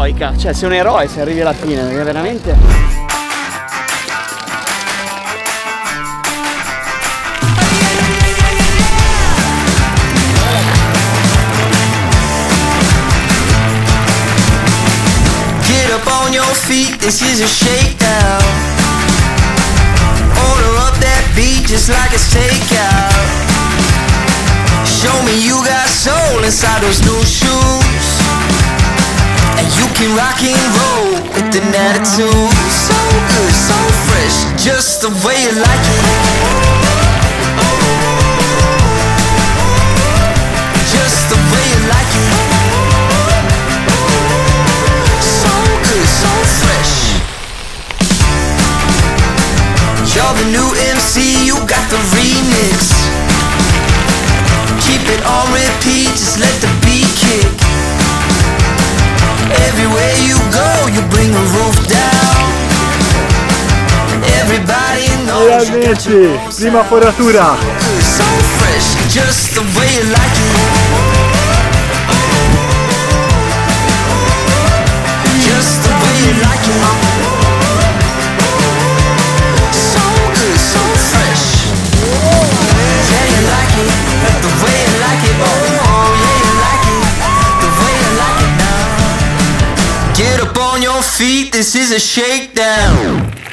Eroica. Cioè sei un eroe se arrivi alla fine, perché veramente... On your feet, this is a shakedown. Order up that beat just like it's takeout. Show me you got soul inside those new shoes, and you can rock and roll with an attitude. So good, so fresh, just the way you like it. Just the way you like it. You're the new MC, you got the remix. Keep it on repeat, just let the beat kick. Everywhere you go, you bring the roof down. Everybody knows you got your own prima foratura. so fresh, just the way you like it. Just the way you like it. Get up on your feet, this is a shakedown.